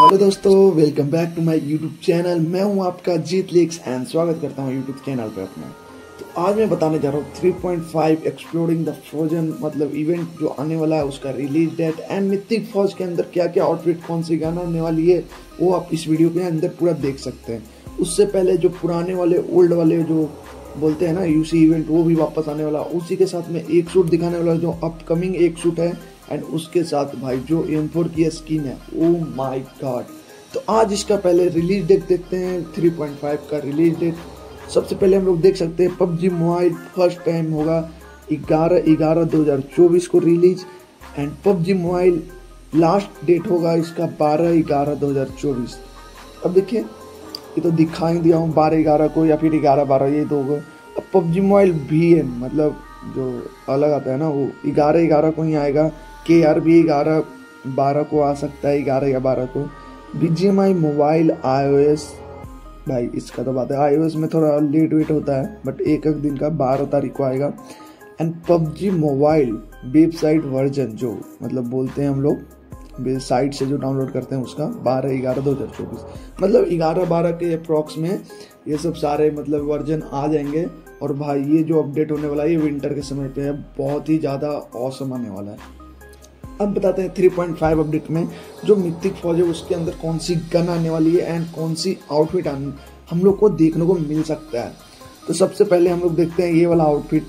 Hello दोस्तों, welcome back to my YouTube channel. मैं हूं आपका जीत लीक्स एंड स्वागत करता हूं यूट्यूब चैनल पे अपना। तो आज मैं बताने जा रहा हूं 3.5 एक्सप्लोरिंग द फ्रोजन मतलब इवेंट जो आने वाला है, उसका release date and mythic forge के अंदर क्या क्या आउटफिट, कौन सी गन आने वाली है, वो आप इस वीडियो के अंदर पूरा देख सकते हैं। उससे पहले जो पुराने वाले ओल्ड वाले जो बोलते हैं ना यूसी इवेंट, वो भी वापस आने वाला। उसी के साथ में एक सूट दिखाने वाला जो अपकमिंग एक सूट है, एंड उसके साथ भाई जो M4 की स्किन है, ओ माय गॉड। तो आज इसका पहले रिलीज डेट देखते हैं, 3.5 का रिलीज डेट। सबसे पहले हम लोग देख सकते हैं PUBG मोबाइल फर्स्ट टाइम होगा 11/11/2024 को release, and PUBG mobile last date होगा इसका 12/11/2024। अब देखिए, ये तो दिखा ही दिया हूँ 12/11 को या फिर 11/12, ये दो होगा। अब PUBG मोबाइल भी है, मतलब जो अलग आता है ना, वो 11/11 को ही आएगा। KR भी 11/12 को आ सकता है, 11 या 12 को। BGMI मोबाइल iOS, भाई इसका तो बात है, iOS में थोड़ा लेट वेट होता है, बट एक दिन का 12 तारीख को आएगा। And PUBG mobile website version, जो मतलब बोलते हैं हम लोग साइट से जो डाउनलोड करते हैं, उसका 12/11/2024, मतलब 11/12 के अप्रॉक्स में ये सब सारे मतलब वर्जन आ जाएंगे। और भाई ये जो अपडेट होने वाला है, ये विंटर के समय पे है, बहुत ही ज़्यादा ऑसम आने वाला है। अब बताते हैं 3.5 अपडेट में जो मिथिक फौज है, उसके अंदर कौन सी गन आने वाली है एंड कौन सी आउटफिट हम लोग को देखने को मिल सकता है। तो सबसे पहले हम लोग देखते हैं ये वाला आउटफिट।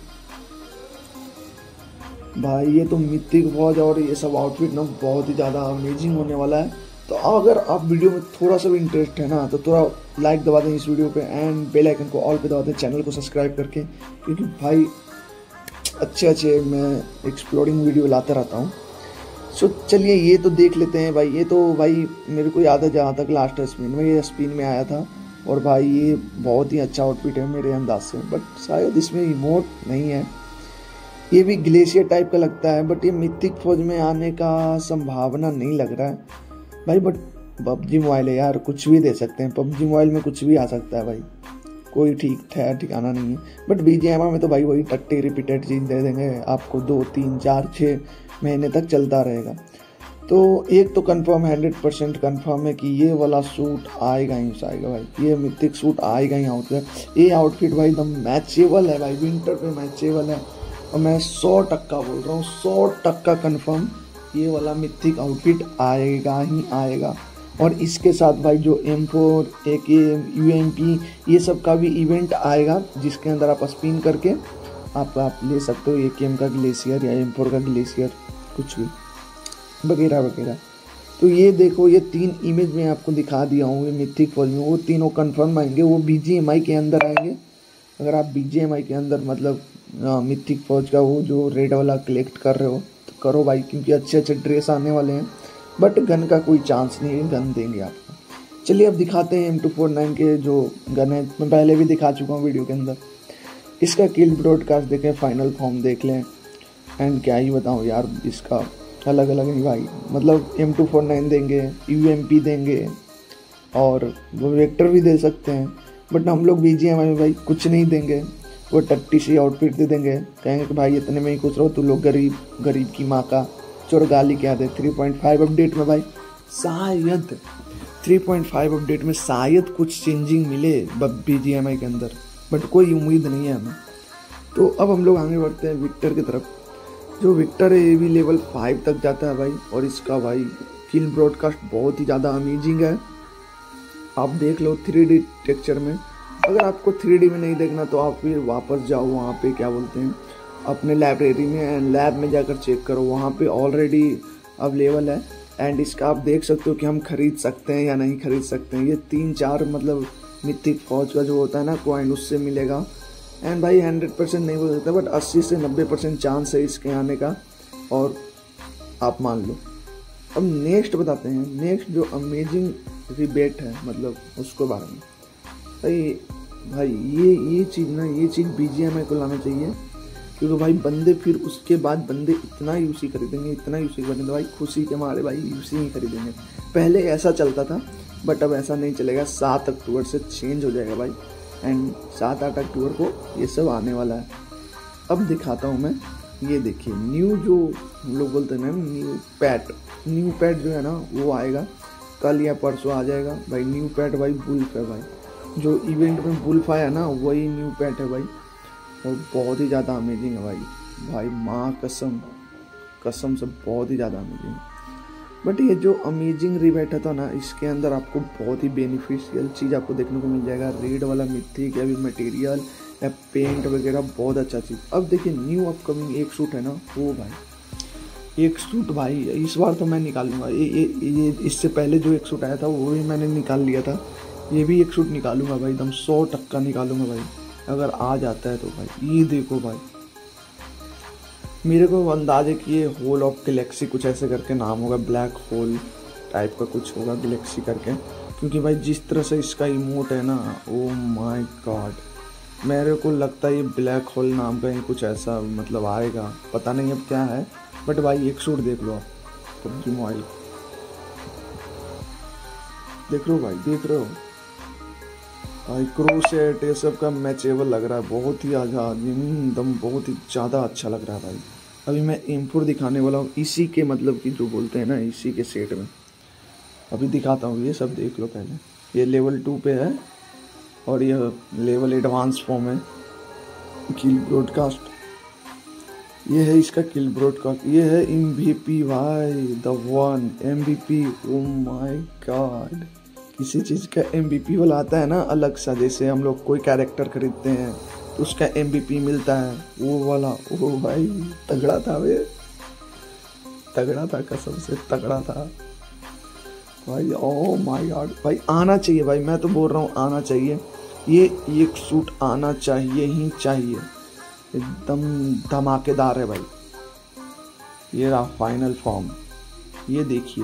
भाई ये तो मिथिक फौज और ये सब आउटफिट ना बहुत ही ज़्यादा अमेजिंग होने वाला है। तो अगर आप वीडियो में थोड़ा सा भी इंटरेस्ट है ना, तो थोड़ा लाइक दबा दें इस वीडियो पे, एंड बेल आइकन को ऑल पे दबा दें, चैनल को सब्सक्राइब करके, क्योंकि भाई अच्छे मैं एक्सप्लोरिंग वीडियो लाता रहता हूँ। सो चलिए ये तो देख लेते हैं भाई। ये तो भाई मेरे को याद है जहाँ तक लास्ट स्पिन में, ये स्पिन में आया था, और भाई ये बहुत ही अच्छा आउटफिट है मेरे अंदाज से, बट शायद इसमें इमोट नहीं है। ये भी ग्लेशियर टाइप का लगता है, बट ये मिथिक फौज में आने का संभावना नहीं लग रहा है भाई। बट PUBG मोबाइल है यार, कुछ भी दे सकते हैं। PUBG मोबाइल में कुछ भी आ सकता है भाई, कोई ठिकाना नहीं है। बट BGMI में तो भाई वही टट्टी रिपीटेड चीज दे देंगे आपको, 2 3 4 6 महीने तक चलता रहेगा। तो एक तो कंफर्म 100% कंफर्म है कि ये वाला सूट आएगा ही आएगा भाई, ये मिथिक सूट आएगा ही आउटफिट। ये आउटफिट भाई एकदम मैचेबल है भाई, विंटर पे मैचेबल है, और मैं 100% बोल रहा हूँ, 100% कंफर्म ये वाला मिथिक आउटफिट आएगा ही आएगा। और इसके साथ भाई जो M4 AKM UMP ये सब का भी इवेंट आएगा, जिसके अंदर आप स्पिन करके आप ले सकते हो AKM का ग्लेशियर या M4 का ग्लेशियर, कुछ भी वगैरह वगैरह। तो ये देखो, ये 3 इमेज में आपको दिखा दिया हूँ, ये मिथिक फौज में वो तीनों कंफर्म आएंगे, वो BGMI के अंदर आएंगे। अगर आप BGMI के अंदर मतलब मिथिक फौज का वो जो रेड वाला कलेक्ट कर रहे हो, तो करो भाई, क्योंकि अच्छे अच्छे ड्रेस आने वाले हैं। बट गन का कोई चांस नहीं है, गन देंगे आपको। चलिए अब दिखाते हैं M249 के जो गन है, मैं पहले भी दिखा चुका हूँ वीडियो के अंदर। इसका किल ब्रॉडकास्ट देखें, फाइनल फॉर्म देख लें, एंड क्या ही बताऊँ यार, इसका अलग अलग नहीं भाई, मतलब M249 देंगे, UMP देंगे, और वो वेक्टर भी दे सकते हैं। बट हम लोग BGMI में भाई कुछ नहीं देंगे, वो टट्टी सी आउटफिट दे देंगे, कहेंगे कि भाई इतने में ही खुश रहो, तू लोग गरीब की माँ का चोर गाली क्या दे। 3.5 अपडेट में भाई शायद 3.5 अपडेट में शायद कुछ चेंजिंग मिले BGMI के अंदर, बट कोई उम्मीद नहीं है हमें। तो अब हम लोग आगे बढ़ते हैं विक्टर की तरफ। जो विक्टर है ये भी लेवल 5 तक जाता है भाई, और इसका भाई किल ब्रॉडकास्ट बहुत ही ज़्यादा अमेजिंग है। आप देख लो 3D टेक्सचर में। अगर आपको 3D में नहीं देखना तो आप फिर वापस जाओ वहाँ पे, क्या बोलते हैं, अपने लाइब्रेरी में, एंड लैब में जाकर चेक करो, वहाँ पे ऑलरेडी अवेलेबल है। एंड इसका आप देख सकते हो कि हम खरीद सकते हैं या नहीं खरीद सकते हैं। ये 3-4 मतलब मिथिक फौज का जो होता है ना कॉइन, उससे मिलेगा। एंड भाई 100% नहीं बोल सकता, बट 80 से 90% चांस है इसके आने का, और आप मान लो। अब नेक्स्ट बताते हैं, नेक्स्ट जो अमेजिंग रिबेट है मतलब उसके बारे में। भाई ये चीज़ BGMI को लाना चाहिए, क्योंकि भाई बंदे फिर उसके बाद बंदे इतना यूसी खरीदेंगे भाई, खुशी के मारे भाई यूसी ही खरीदेंगे। पहले ऐसा चलता था, बट अब ऐसा नहीं चलेगा। 7 अक्टूबर से चेंज हो जाएगा भाई, एंड 7-8 अक्टूबर को ये सब आने वाला है। अब दिखाता हूँ मैं, ये देखिए न्यू जो हम लोग बोलते हैं ना न्यू पैट जो है ना, वो आएगा। कल या परसों आ जाएगा भाई। न्यू पेट भाई बुल्फ है भाई, जो इवेंट में बुल्फ आया ना वही न्यू पेट है भाई, और बहुत ही ज़्यादा अमेजिंग है भाई माँ कसम कसम से बहुत ही ज़्यादा अमेजिंग है। बट ये जो अमेजिंग रिबेट था ना, इसके अंदर आपको बहुत ही बेनिफिशियल चीज़ आपको देखने को मिल जाएगा। रेड वाला मिथिक या भी मटेरियल या पेंट वगैरह बहुत अच्छा चीज़। अब देखिए न्यू अपकमिंग एक सूट है ना, वो भाई एक सूट भाई इस बार तो मैं निकालूंगा। ये इससे पहले जो एक सूट आया था वो भी मैंने निकाल लिया था, ये भी एक सूट निकालूंगा भाई, एकदम 100% निकालूंगा भाई अगर आ जाता है तो भाई। ये देखो भाई, मेरे को अंदाज है कि ये होल ऑफ गैलेक्सी कुछ ऐसे करके नाम होगा, ब्लैक होल टाइप का कुछ होगा गैलेक्सी करके, क्योंकि भाई जिस तरह से इसका इमोट है ना, ओ माय गॉड, मेरे को लगता है ये ब्लैक होल नाम का ही कुछ ऐसा मतलब आएगा, पता नहीं अब क्या है। बट भाई एक सूट देख लो आप, पबजी मोबाइल देख लो भाई, देख रहे हो भाई, क्रोसेट ये सब का मैचेबल लग रहा है, बहुत ही एकदम बहुत ही ज़्यादा अच्छा लग रहा है भाई। अभी मैं M4 दिखाने वाला हूँ इसी के मतलब कि जो बोलते हैं ना इसी के सेट में, अभी दिखाता हूँ। ये सब देख लो पहले, ये लेवल 2 पे है और ये लेवल एडवांस फॉर्म है। किल ब्रॉडकास्ट, ये है इसका किल ब्रॉडकास्ट, ये है MVP भाई, the one MVP। Oh my god, किसी चीज़ का MVP वाला आता है ना अलग सा, जैसे हम लोग कोई कैरेक्टर खरीदते हैं तो उसका MVP मिलता है, वो वाला। ओ भाई तगड़ा था वे, तगड़ा था कसम से तगड़ा था भाई। ओ माय गॉड भाई, आना चाहिए भाई, मैं तो बोल रहा हूँ आना चाहिए, ये एक सूट आना चाहिए ही चाहिए, एकदम धमाकेदार है भाई। ये रहा फाइनल फॉर्म, ये देखिए,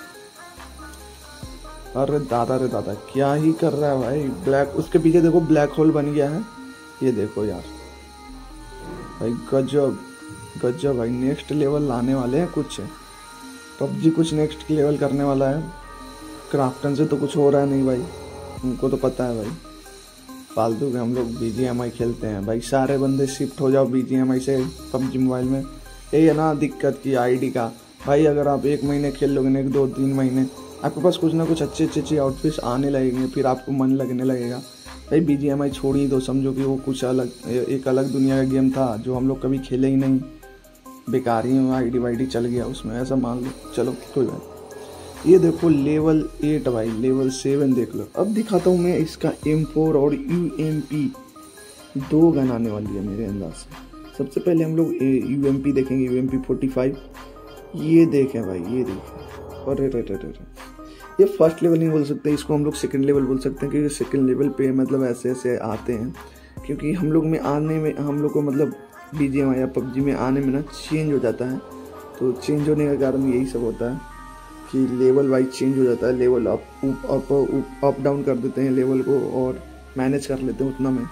अरे दादा क्या ही कर रहा है भाई। ब्लैक, उसके पीछे देखो ब्लैक होल बन गया है, ये देखो यार भाई, गजब गजब भाई। नेक्स्ट लेवल लाने वाले हैं कुछ, पबजी कुछ नेक्स्ट लेवल करने वाला है। क्राफ्टन से तो कुछ हो रहा है नहीं भाई, उनको तो पता है भाई, फालतू के हम लोग BGMI खेलते हैं भाई। सारे बंदे शिफ्ट हो जाओ BGMI से पबजी मोबाइल में। यही है ना दिक्कत की ID का भाई, अगर आप 1 महीने खेल लोगे ना, 1 2 3 महीने, आपके पास कुछ ना कुछ अच्छे आउटफिट्स आने लगेंगे, फिर आपको मन लगने लगेगा भाई BGMI छोड़ ही दो, समझो कि वो कुछ अलग, एक अलग दुनिया का गेम था जो हम लोग कभी खेले ही नहीं, बेकार ही ID वाईडी चल गया उसमें, ऐसा मान लो। चलो कोई बात। ये देखो लेवल 8 भाई, लेवल 7 देख लो। अब दिखाता हूँ मैं इसका M4 और UMP 2 गन आने वाली है मेरे अंदाज से। सबसे पहले हम लोग UMP देखेंगे, UMP 45, ये देखें भाई, ये देखें, अरे ये फर्स्ट लेवल नहीं बोल सकते, इसको हम लोग सेकंड लेवल बोल सकते हैं, क्योंकि सेकंड लेवल पे मतलब ऐसे ऐसे आते हैं, क्योंकि हम लोग में आने में, हम लोग को मतलब BGMI या PUBG में आने में ना चेंज हो जाता है, तो चेंज होने का कारण यही सब होता है कि लेवल वाइज चेंज हो जाता है, लेवल अप डाउन कर देते हैं लेवल को और मैनेज कर लेते हैं उतना में।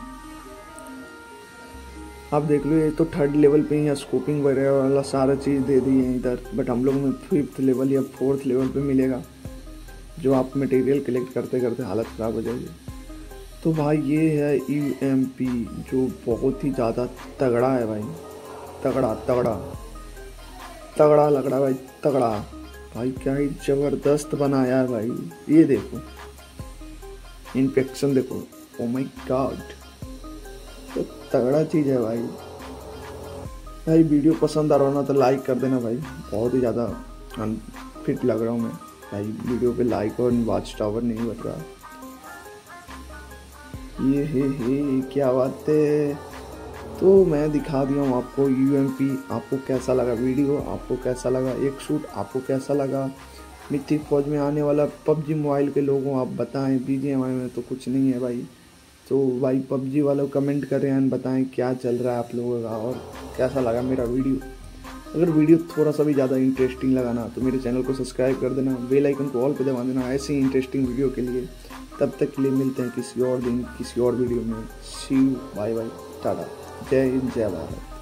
आप देख लो, ये तो 3rd लेवल पे या स्कोपिंग वगैरह वाला सारा चीज़ दे दी है इधर, बट हम लोग में 5th लेवल या 4th लेवल पे मिलेगा, जो आप मटेरियल कलेक्ट करते करते हालत ख़राब हो जाएगी। तो भाई ये है UMP, जो बहुत ही ज़्यादा तगड़ा है भाई, तगड़ा तगड़ा तगड़ा लग रहा है भाई, तगड़ा भाई, क्या ही ज़बरदस्त बनाया है भाई। ये देखो इन्फेक्शन देखो, ओ माय गॉड, तो तगड़ा चीज़ है भाई। भाई वीडियो पसंद आ रहा हो ना तो लाइक कर देना भाई, बहुत ही ज़्यादा अनफिट लग रहा हूँ मैं भाई, वीडियो पे लाइक और वॉच टावर नहीं बढ़ रहा। ये हे क्या बात है। तो मैं दिखा दिया हूँ आपको UMP। आपको कैसा लगा वीडियो, आपको कैसा लगा एक सूट, आपको कैसा लगा मिथिक फौज में आने वाला PUBG मोबाइल के लोगों, आप बताएं। BGMI में तो कुछ नहीं है भाई, तो भाई PUBG वालों कमेंट करें एंड बताएं क्या चल रहा है आप लोगों का और कैसा लगा मेरा वीडियो। अगर वीडियो थोड़ा सा भी ज़्यादा इंटरेस्टिंग लगा ना तो मेरे चैनल को सब्सक्राइब कर देना, बेल आइकन को ऑल पे दबा देना ऐसे ही इंटरेस्टिंग वीडियो के लिए। तब तक के लिए मिलते हैं किसी और दिन किसी और वीडियो में। See you, bye bye, tata, जय हिंद, जय भारत।